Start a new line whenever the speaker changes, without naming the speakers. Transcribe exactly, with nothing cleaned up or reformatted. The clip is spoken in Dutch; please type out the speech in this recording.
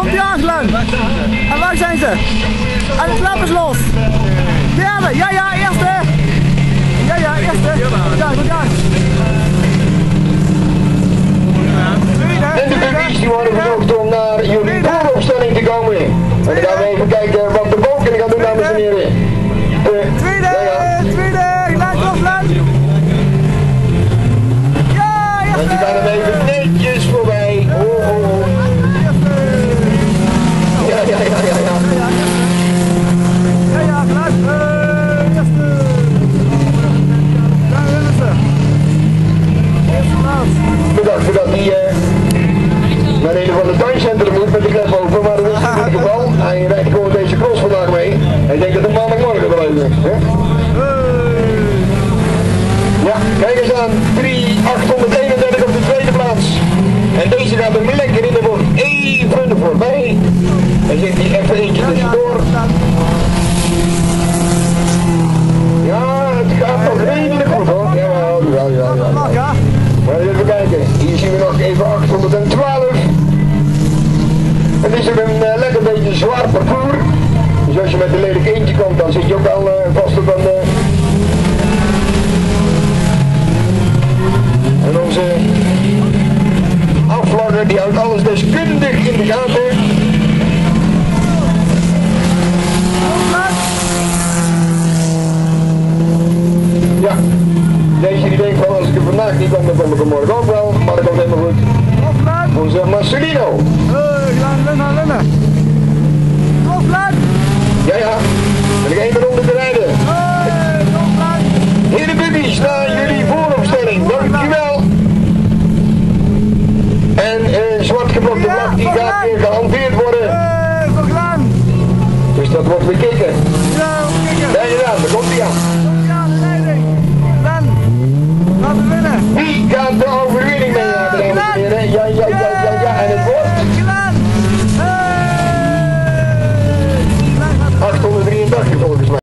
komt die aan, Glenn. En waar zijn ze? En de klap is los. Die hebben, ja ja, eerste. Ja ja, eerste. Ja, goed aan.
En de buggies die worden verzocht om naar jullie vooropstelling te komen. En dan gaan we even kijken wat de balken gaan doen, dames en heren. Uh,
tweede,
ja, ja.
tweede, Glenn, kom Glenn. Ja, eerste.
En die gaan hem even netjes voorbij. Oh, oh, oh. Ja, ja, ja, ja, ja.
Ja, ja, Glenn. Uh, eerste. Daar willen ze. Eerste plaats.
Bedankt voor dat die uh, naar een van de tuincentrum moet met de klep open, maar dat is niet het geval. Hij rijdt gewoon deze cross vandaag mee. Hij denkt dat het maandagmorgen wel even is. Ja, kijk eens aan. drie achthonderdeenendertig op de tweede plaats. En deze gaat hem lekker in de bocht. Even voorbij. Dan zit hij even eentje tussendoor. Ja, het gaat nog redelijk goed hoor. Ja, ja, ja, ja, ja. Maar even kijken, hier zien we nog even achthonderdtwaalf. Het is ook een uh, lekker beetje zwaar parcours. Dus als je met een lelijk eentje komt, dan zit je ook al uh, vast op een... Uh... En onze afvlagger die houdt alles deskundig in de gaten. Ja, deze die denkt van als ik er vandaag niet kom, dan kom ik er morgen ook wel, maar dat komt helemaal goed. Onze Marcelino.
Hé, Glenn, Lenna, Lenna. Kom, Glenn.
Ja, ja. Ben ik één ronde te rijden.
Hé, kom, Glenn.
Heren bubbies, naar jullie vooropstelling. Dankjewel. En een zwart geblokte vlag die gaat weer gehanteerd worden.
Hé, voor Glenn.
Dus dat wordt weer kicken.
Ja, kicken.
Ja, inderdaad, daar komt hij aan.
Ja, de leiding. Glenn, laten we winnen.
Wie gaat de overwinning mee hebben, dames en heren? Ja, ja, ja, ja, ja. En het wordt...
Glenn.